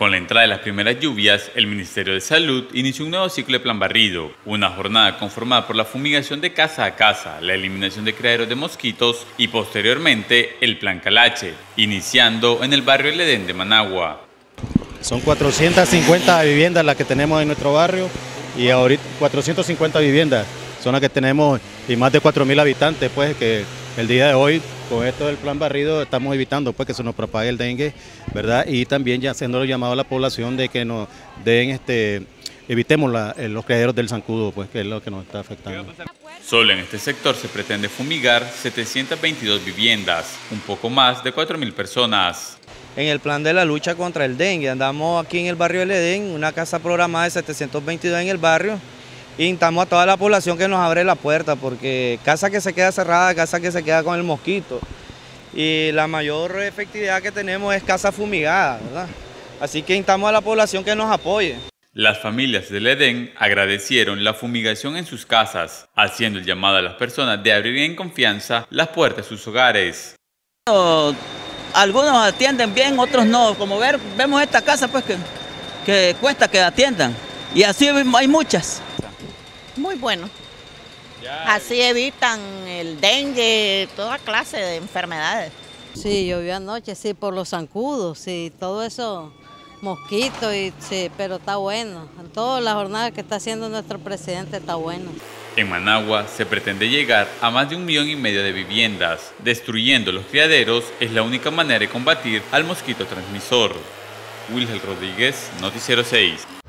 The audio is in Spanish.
Con la entrada de las primeras lluvias, el Ministerio de Salud inició un nuevo ciclo de plan barrido, una jornada conformada por la fumigación de casa a casa, la eliminación de criaderos de mosquitos y posteriormente el plan Calache, iniciando en el barrio El Edén de Managua. Son 450 viviendas las que tenemos en nuestro barrio y ahorita 450 viviendas son las que tenemos y más de 4.000 habitantes, pues que el día de hoy con esto del plan barrido estamos evitando pues que se nos propague el dengue, ¿verdad? Y también ya haciendo llamado a la población de que nos den evitemos los criaderos del zancudo, pues que es lo que nos está afectando. Solo en este sector se pretende fumigar 722 viviendas, un poco más de 4.000 personas. En el plan de la lucha contra el dengue, andamos aquí en el barrio El Edén, una casa programada de 722 en el barrio, y instamos a toda la población que nos abre la puerta, porque casa que se queda cerrada, casa que se queda con el mosquito, y la mayor efectividad que tenemos es casa fumigada, ¿verdad? Así que instamos a la población que nos apoye. Las familias del Edén agradecieron la fumigación en sus casas, haciendo el llamado a las personas de abrir en confianza las puertas de sus hogares. Algunos atienden bien, otros no. Como vemos esta casa, pues que cuesta que atiendan. Y así hay muchas. Muy bueno. Así evitan el dengue, toda clase de enfermedades. Sí, llovió anoche, sí, por los zancudos, sí, todo eso, mosquitos, sí, pero está bueno. En toda la jornada que está haciendo nuestro presidente está bueno. En Managua se pretende llegar a más de 1,5 millones de viviendas. Destruyendo los criaderos es la única manera de combatir al mosquito transmisor. Wilhelm Rodríguez, Noticiero 6.